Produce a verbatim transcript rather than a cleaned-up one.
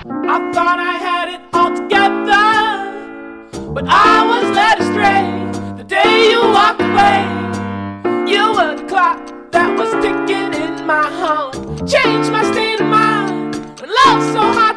I thought I had it all together, but I was led astray the day you walked away. You were the clock that was ticking in my home, changed my state of mind when love's so hard